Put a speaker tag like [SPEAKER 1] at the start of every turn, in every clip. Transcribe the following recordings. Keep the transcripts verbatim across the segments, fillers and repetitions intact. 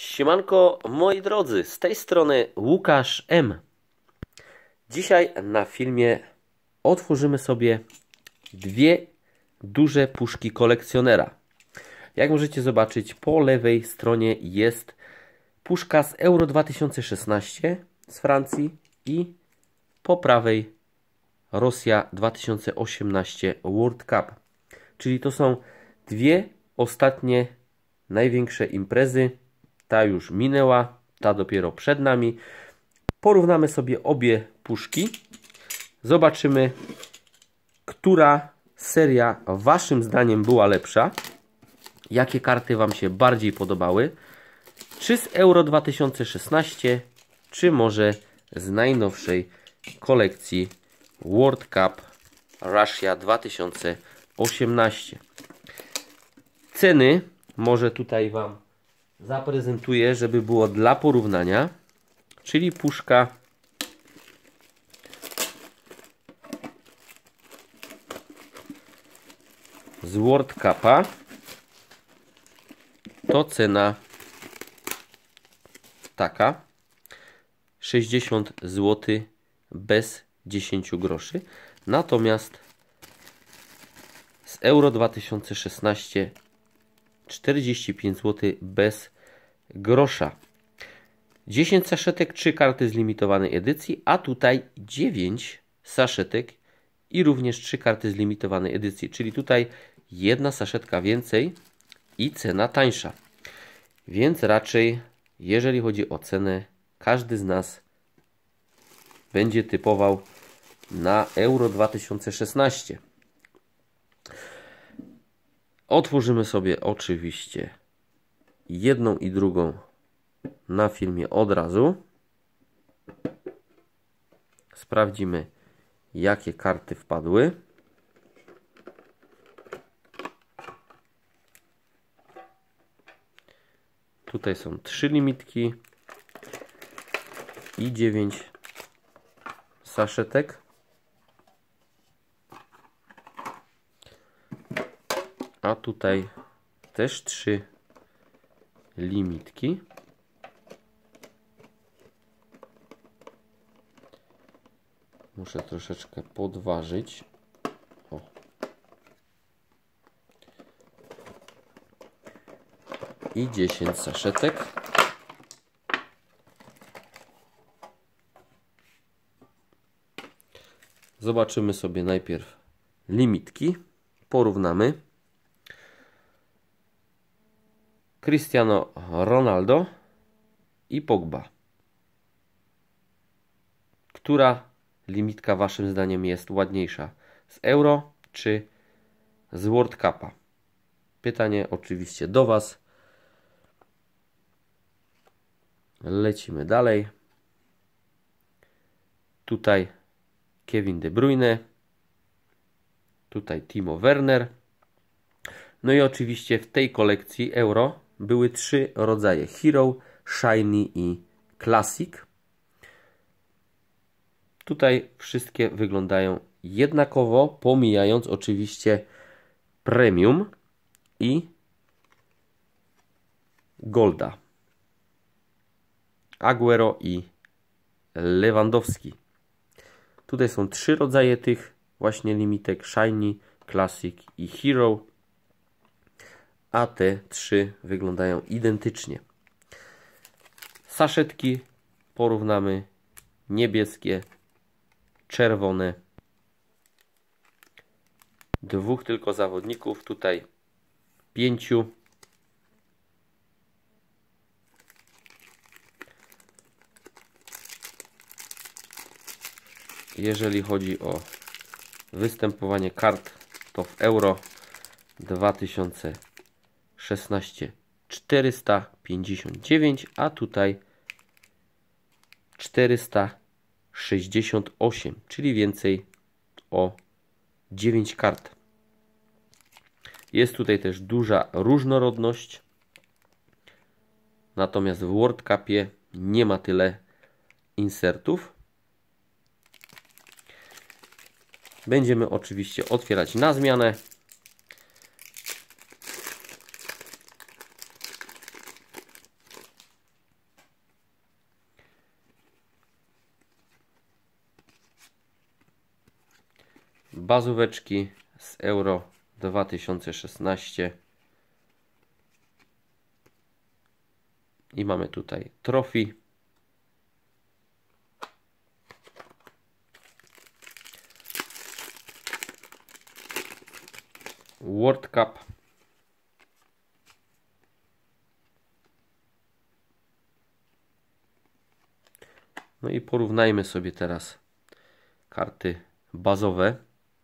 [SPEAKER 1] Siemanko moi drodzy, z tej strony Łukasz M. Dzisiaj na filmie otworzymy sobie dwie duże puszki kolekcjonera. Jak możecie zobaczyć, po lewej stronie jest puszka z Euro dwa tysiące szesnaście z Francji i po prawej Rosja dwa tysiące osiemnaście World Cup. Czyli to są dwie ostatnie największe imprezy. Ta już minęła, ta dopiero przed nami. Porównamy sobie obie puszki. Zobaczymy, która seria waszym zdaniem była lepsza. Jakie karty wam się bardziej podobały. Czy z Euro dwa tysiące szesnaście, czy może z najnowszej kolekcji World Cup Russia dwa tysiące osiemnaście. Ceny może tutaj wam zaprezentuję, żeby było dla porównania. Czyli puszka z World Cupa to cena taka sześćdziesiąt złotych bez dziesięć groszy. Natomiast z Euro dwa tysiące szesnaście czterdzieści pięć złotych bez grosza. dziesięć saszetek, trzy karty z limitowanej edycji, a tutaj dziewięć saszetek i również trzy karty z limitowanej edycji. Czyli tutaj jedna saszetka więcej i cena tańsza. Więc raczej, jeżeli chodzi o cenę, każdy z nas będzie typował na Euro dwa tysiące szesnaście. Otworzymy sobie oczywiście jedną i drugą na filmie od razu. Sprawdzimy, jakie karty wpadły. Tutaj są trzy limitki i dziewięć saszetek. A tutaj też trzy limitki. Muszę troszeczkę podważyć. O. I dziesięć saszetek. Zobaczymy sobie najpierw limitki. Porównamy. Cristiano Ronaldo i Pogba. Która limitka waszym zdaniem jest ładniejsza? Z Euro czy z World Cupa? Pytanie oczywiście do was. Lecimy dalej. Tutaj Kevin De Bruyne. Tutaj Timo Werner. No i oczywiście w tej kolekcji Euro były trzy rodzaje: Hero, Shiny i Classic. Tutaj wszystkie wyglądają jednakowo, pomijając oczywiście Premium i Golda. Aguero i Lewandowski. Tutaj są trzy rodzaje tych właśnie limitek: Shiny, Classic i Hero. A te trzy wyglądają identycznie. Saszetki porównamy: niebieskie, czerwone. Dwóch tylko zawodników, tutaj pięciu. Jeżeli chodzi o występowanie kart, to w Euro dwa tysiące szesnaście czterysta pięćdziesiąt dziewięć, a tutaj czterysta sześćdziesiąt osiem, czyli więcej o dziewięć kart. Jest tutaj też duża różnorodność, natomiast w World Cupie nie ma tyle insertów. Będziemy oczywiście otwierać na zmianę. bazóweczki z Euro dwa tysiące szesnaście. I mamy tutaj trophy. World Cup. No i porównajmy sobie teraz karty bazowe.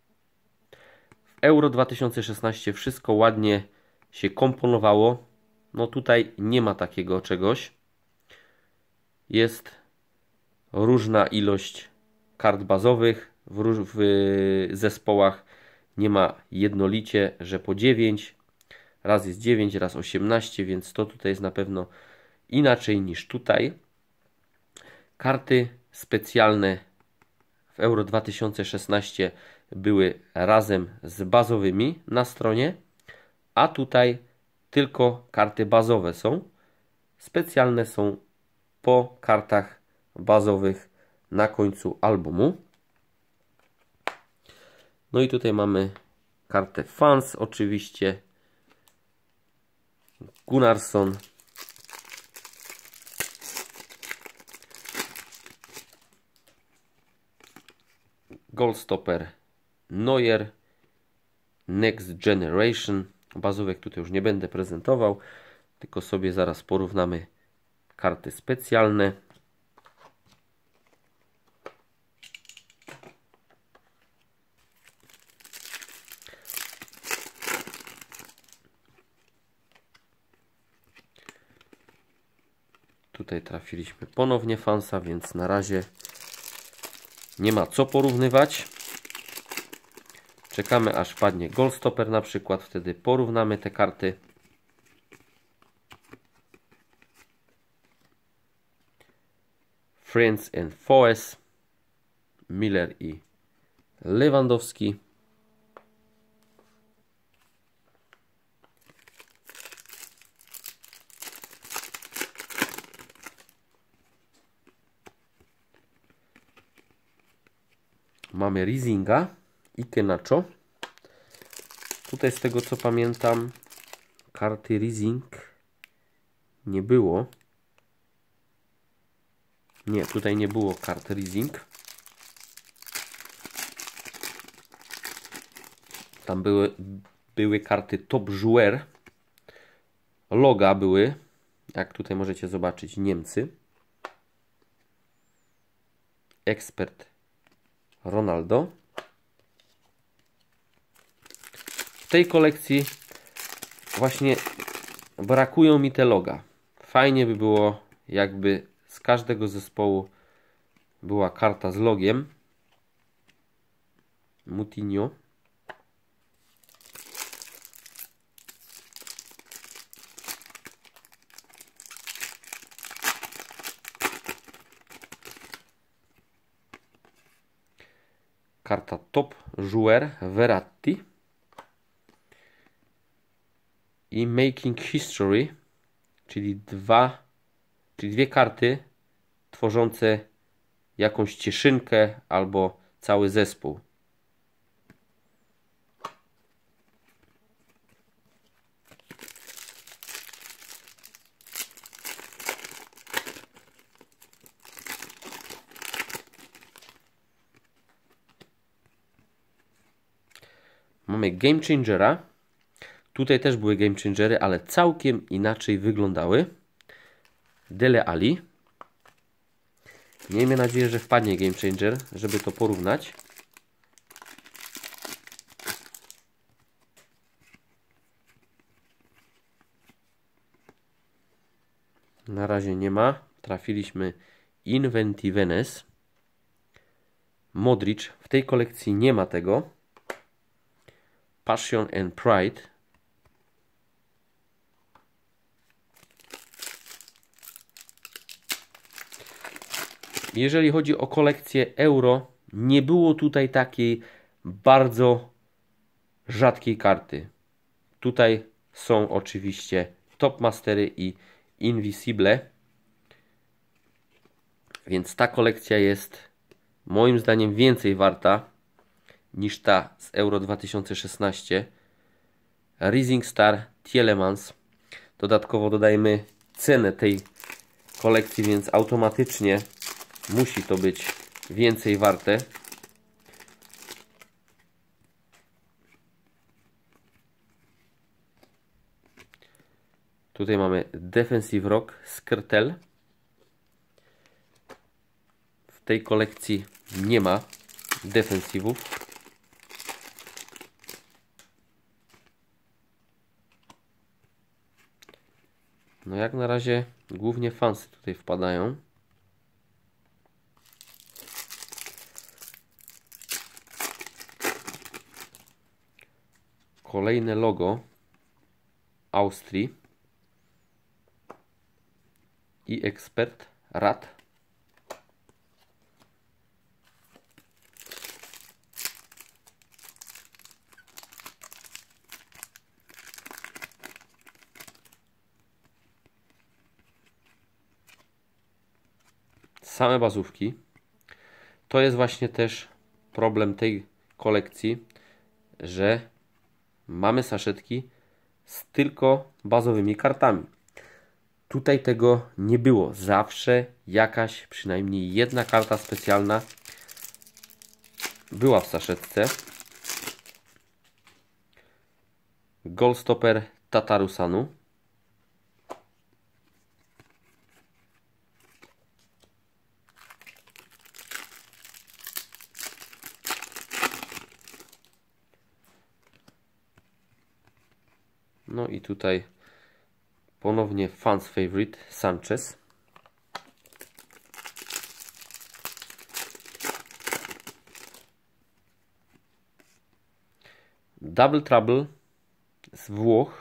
[SPEAKER 1] W Euro dwa tysiące szesnaście wszystko ładnie się komponowało. No tutaj nie ma takiego czegoś. Jest różna ilość kart bazowych w, róż w zespołach. Nie ma jednolicie, że po dziewięć. Raz jest dziewięć, raz osiemnaście, więc to tutaj jest na pewno inaczej niż tutaj. Karty specjalne w Euro dwa tysiące szesnaście były razem z bazowymi na stronie, a tutaj tylko karty bazowe są. Specjalne są po kartach bazowych na końcu albumu. No i tutaj mamy kartę Fans oczywiście. Gunnarsson. Goalstopper, Neuer, Next Generation. Bazówek tutaj już nie będę prezentował, tylko sobie zaraz porównamy karty specjalne. Tutaj trafiliśmy ponownie Fansa, więc na razie nie ma co porównywać. Czekamy aż padnie Goalstopper na przykład, wtedy porównamy te karty. Friends and Foes, Miller i Lewandowski. Mamy Rizinga i Kenacho. Tutaj z tego co pamiętam karty Rising nie było. Nie, tutaj nie było kart Rising. Tam były, były karty Top Joueur. Loga były, jak tutaj możecie zobaczyć, Niemcy. Ekspert Ronaldo. W tej kolekcji właśnie brakują mi te loga. Fajnie by było, jakby z każdego zespołu była karta z logiem. Moutinho. Karta Top Joueur Verratti i Making History, czyli dwa, czyli dwie karty tworzące jakąś cieszynkę albo cały zespół. Mamy Game Changera. Tutaj też były Game Changery, ale całkiem inaczej wyglądały. Dele Alli. Miejmy nadzieję, że wpadnie Game Changer, żeby to porównać. Na razie nie ma. Trafiliśmy Inventiveness. Modric. W tej kolekcji nie ma tego. Passion and Pride. Jeżeli chodzi o kolekcję Euro, nie było tutaj takiej bardzo rzadkiej karty. Tutaj są oczywiście Top Mastery i Invisible. Więc ta kolekcja jest moim zdaniem więcej warta niż ta z Euro dwa tysiące szesnaście. Rising Star Tielemans. Dodatkowo dodajmy cenę tej kolekcji, więc automatycznie musi to być więcej warte. Tutaj mamy Defensive Rock Skrtel. W tej kolekcji nie ma defensywów. No jak na razie głównie fansy tutaj wpadają. Kolejne logo Austrii i ekspert Rad. Same bazówki. To jest właśnie też problem tej kolekcji, że mamy saszetki z tylko bazowymi kartami. Tutaj tego nie było. Zawsze jakaś, przynajmniej jedna karta specjalna była w saszetce. Goalstopper Tatarusanu. No i tutaj ponownie fans favorite Sanchez. Double Trouble z Włoch.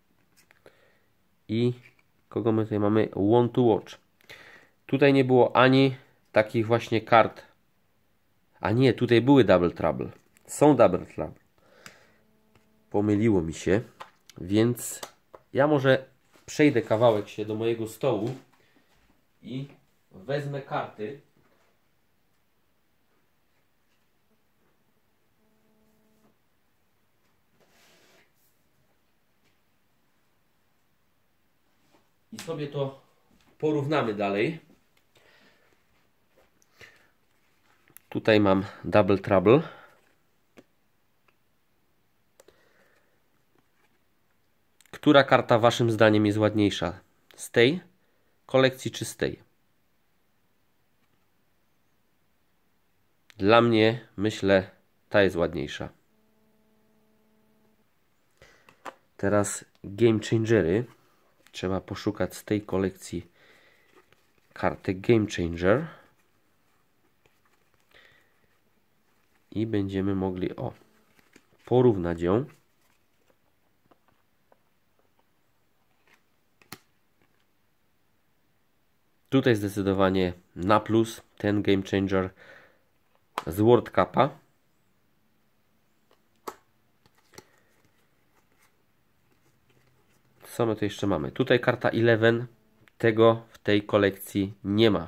[SPEAKER 1] I kogo my tutaj mamy? Want to Watch. Tutaj nie było ani takich właśnie kart. A nie, tutaj były Double Trouble. Są Double Trouble. Pomyliło mi się. Więc ja może przejdę kawałek się do mojego stołu i wezmę karty. I sobie to porównamy dalej. Tutaj mam Double Trouble. Która karta waszym zdaniem jest ładniejsza? Z tej kolekcji czy z tej? Dla mnie, myślę, ta jest ładniejsza. Teraz Game Changery. Trzeba poszukać z tej kolekcji kartę Game Changer. I będziemy mogli o porównać ją. Tutaj zdecydowanie na plus ten Game Changer z World Cupa. Co my tu jeszcze mamy? Tutaj karta jedenaście. Tego w tej kolekcji nie ma.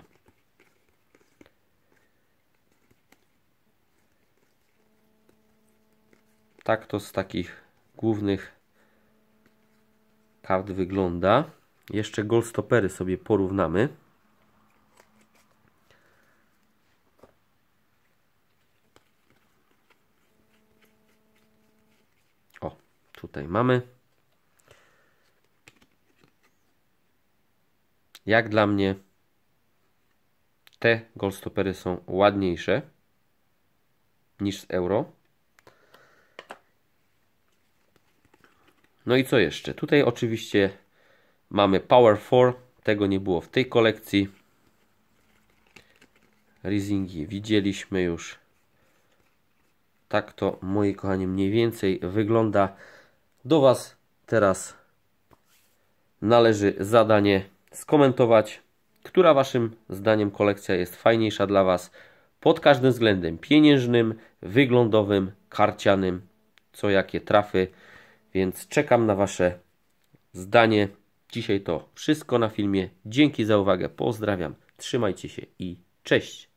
[SPEAKER 1] Tak to z takich głównych kart wygląda. Jeszcze Goalstoppery sobie porównamy. O, tutaj mamy. Jak dla mnie te Goalstoppery są ładniejsze niż z Euro. No i co jeszcze? Tutaj oczywiście mamy Power cztery. Tego nie było w tej kolekcji. Risingi widzieliśmy już. Tak to, moi kochani, mniej więcej wygląda. Do was teraz należy zadanie skomentować, która waszym zdaniem kolekcja jest fajniejsza dla was pod każdym względem pieniężnym, wyglądowym, karcianym, co jakie trafy. Więc czekam na wasze zdanie. Dzisiaj to wszystko na filmie. Dzięki za uwagę. Pozdrawiam. Trzymajcie się i cześć.